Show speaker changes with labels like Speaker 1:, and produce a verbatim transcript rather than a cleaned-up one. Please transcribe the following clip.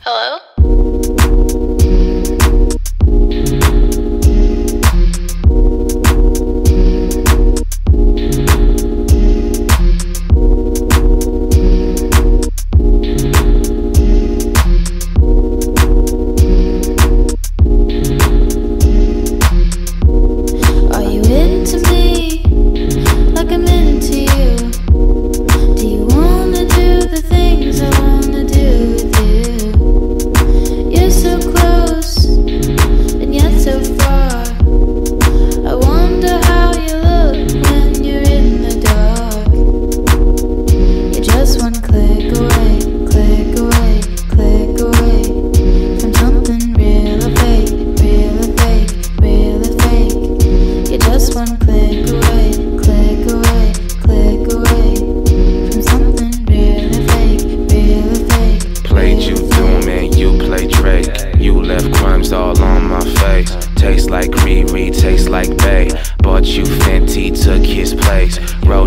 Speaker 1: Hello?
Speaker 2: Are you into me like I'm into you? Do you wanna do the things I wanna do with you? You're so close and yet so far. I wonder how you look when you're in the dark. You're just one click away, click away, click away from something real or fake, real or fake, real or fake. You're just one click away, click away, click away from something real or fake, real or fake.
Speaker 3: Played you Doom and you play Drake. You left crumbs all on my face. Tastes like Riri, tastes like Bae. Bought you Fenty, took his place. Roll